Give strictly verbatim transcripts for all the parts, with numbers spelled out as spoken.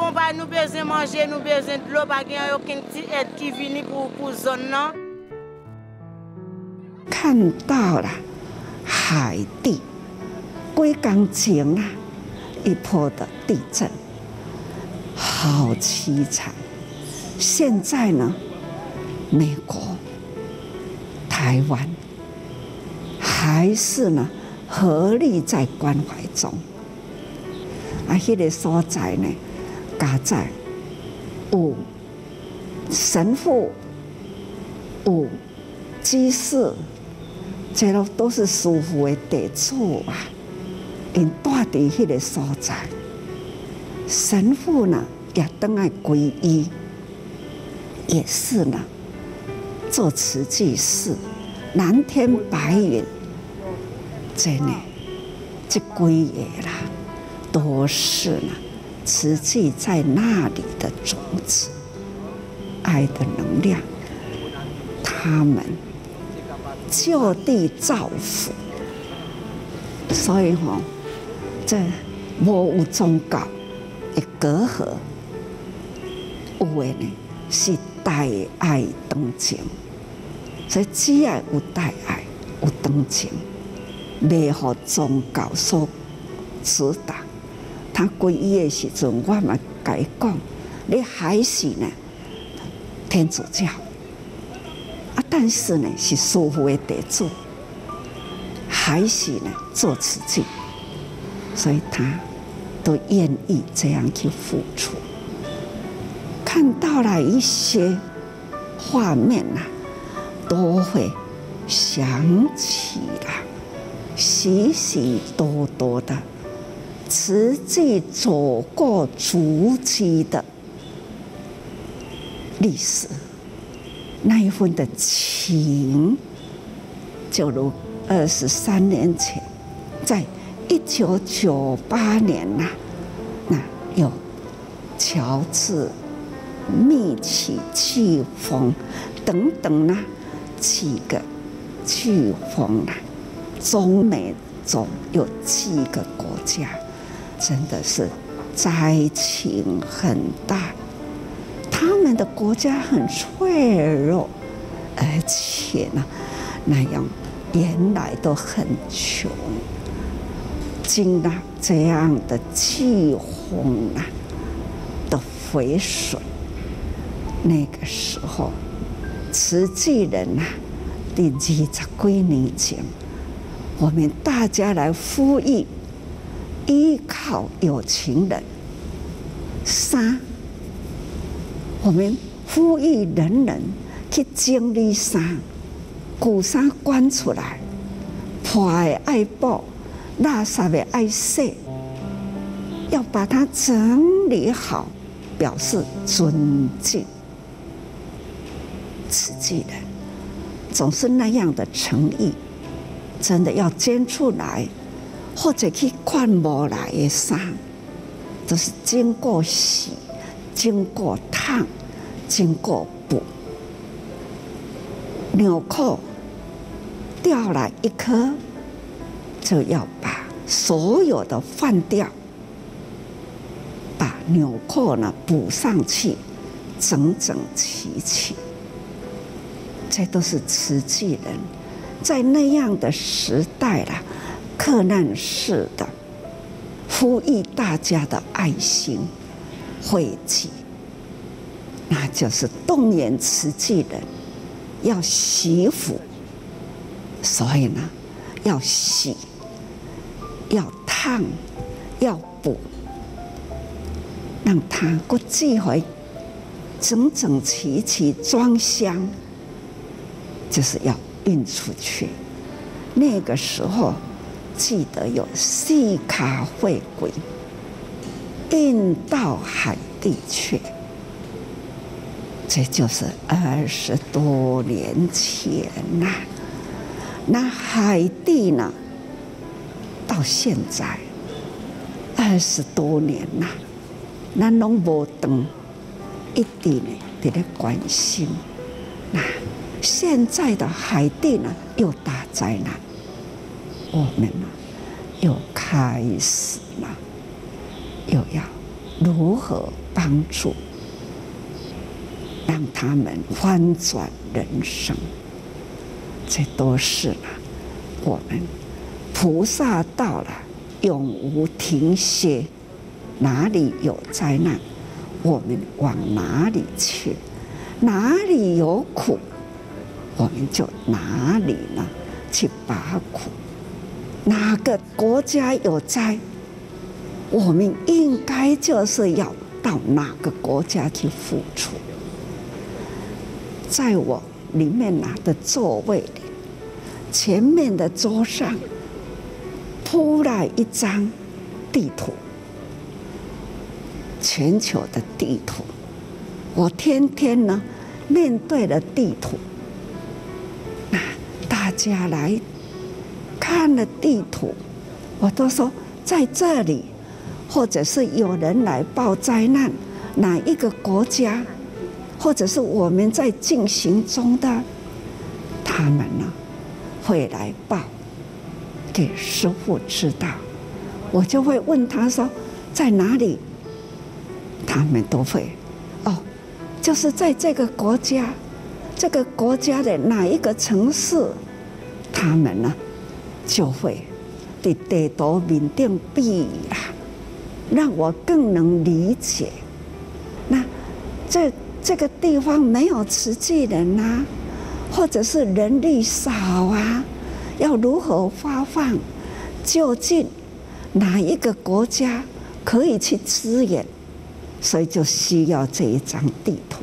compagnie, nous besoin manger, nous besoin de l'eau, pas aucune petite aide qui vient pour pour zone non. 看到了海地几天前啊一波的地震，好凄惨。现在呢，美国、台湾还是呢合力在关怀中。啊，迄、那个所在呢，加在有神父、有居士，这都都是师父的弟子啊。因住伫迄个所在，神父呢也当来皈依。也是呢，做慈济事，蓝天白云，真的，这几个啦，都是呢，慈济在那里的种子，爱的能量，他们就地造福，所以吼、哦，这无有宗教的隔阂，有的呢是。大爱同情，所以只要有大爱、有同情，袂互宗教所指导。他皈依的时阵，我嘛甲伊讲，你还是呢天主教，啊，但是呢是师父的弟子，还是呢做慈济，所以他都愿意这样去付出。看到了一些画面呐、啊，都会想起了许许多多的慈济走过足迹的历史，那一份的情，就如二十三年前，在一九九八年呐、啊，那有乔治。密起飓风等等呢，几个飓风啊，中美洲有几个国家，真的是灾情很大。他们的国家很脆弱，而且呢，那样原来都很穷，经了这样的飓风啊的毁损。那个时候，慈济人呐、啊，第二十几年前，我们大家来呼吁，依靠有情人。三，我们呼吁人人去整理衫，旧衫关出来，破的爱补，垃圾的爱洗，要把它整理好，表示尊敬。慈济人总是那样的诚意，真的要捐出来，或者去看无来的衫，都是经过洗、经过烫、经过补。纽扣掉了一颗，就要把所有的换掉，把纽扣呢补上去，整整齐齐。这都是慈济人在那样的时代啦，克难式的呼吁大家的爱心汇集，那就是动员慈济人要惜福，所以呢，要洗、要烫、要补，让它过寄回整整齐齐装箱。就是要运出去。那个时候，记得有四卡会轨运到海地去，这就是二十多年前呐、啊。那海地呢，到现在二十多年呐、啊，咱拢无断，一直呢在咧关心那。现在的海地呢，又大灾难，我们呢又开始了，又要如何帮助，让他们翻转人生？这都是呢，我们菩萨道了，永无停歇。哪里有灾难，我们往哪里去；哪里有苦，我们就哪里呢去拔苦。哪个国家有灾，我们应该就是要到哪个国家去付出。在我里面拿的座位里，前面的桌上铺了一张地图，全球的地图。我天天呢面对了地图，那大家来看了地图，我都说在这里，或者是有人来报灾难，哪一个国家，或者是我们在进行中的，他们呢会来报给师父知道。我就会问他说在哪里，他们都会哦，就是在这个国家，这个国家的哪一个城市，他们呢就会在地图面顶比啦，让我更能理解。那这这个地方没有慈济人啊，或者是人力少啊，要如何发放？究竟哪一个国家可以去支援？所以就需要这一张地图。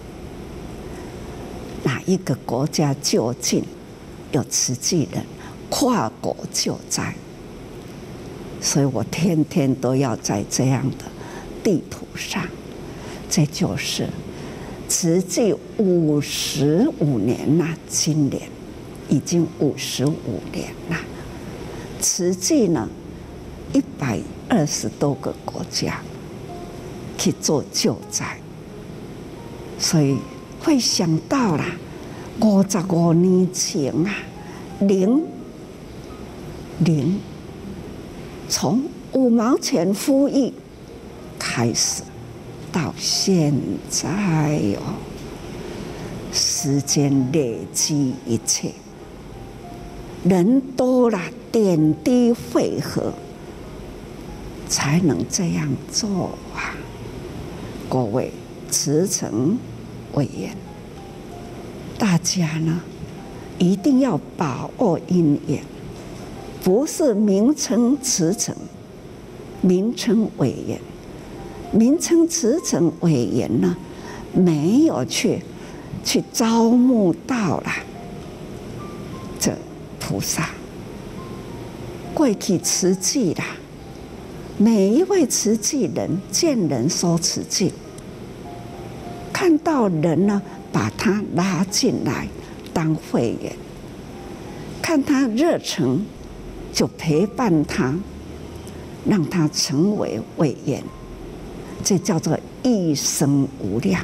哪一个国家就近有慈济人跨国救灾？所以我天天都要在这样的地图上。这就是慈济五十五年啦，今年已经五十五年啦。慈济呢，一百二十多个国家去做救灾，所以会想到啦，五十五年前啊，零零从五毛钱呼吁开始，到现在哦，时间累积一切，人多了，点滴汇合，才能这样做啊！各位慈诚委员，大家呢一定要把握因缘，不是名称慈诚，名称委员，名称慈诚委员呢没有去去招募到了这菩萨。过去慈济啦，每一位慈济人见人说慈济，看到人呢，把他拉进来当会员，看他热诚，就陪伴他，让他成为委员，这叫做一生无量。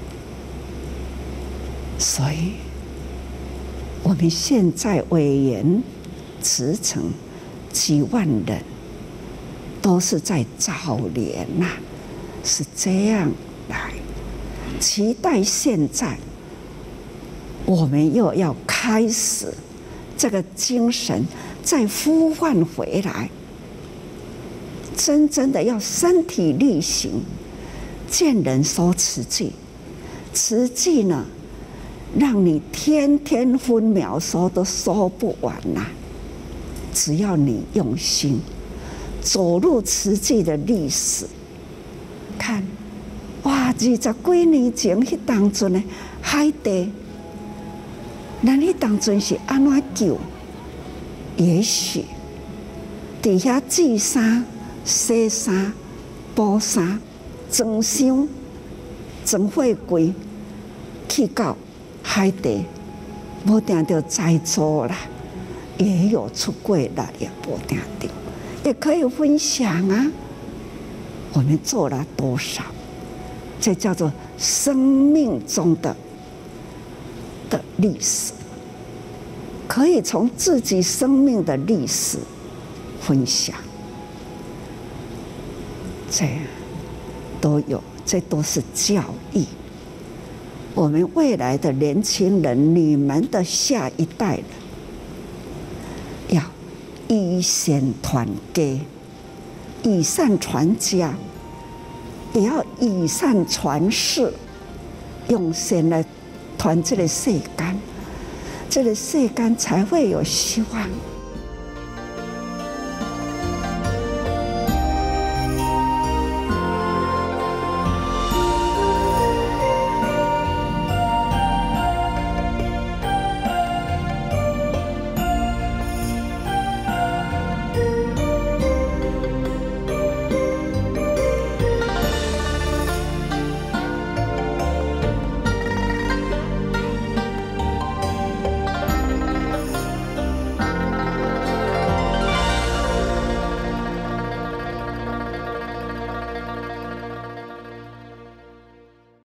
所以，我们现在委员慈诚几万人，都是在早年呐、啊，是这样来。期待现在，我们又要开始这个精神再呼唤回来，真正的要身体力行，见人说慈济，慈济呢，让你天天分秒说都说不完呐、啊。只要你用心走入慈济的历史，看，哇，二十几年前迄当阵的海地，咱迄当阵是安怎救？也许伫遐煮衫、洗衫、补衫、装箱、装货柜，去到海地，无定到在座啦。也有出柜的，也不定定，也可以分享啊。我们做了多少？这叫做生命中的的历史，可以从自己生命的历史分享。这样， 都有，这都是教育。我们未来的年轻人，你们的下一代人，要以善传家，以善传家，也要以善传世，用善来传这个世间，这个世间才会有希望。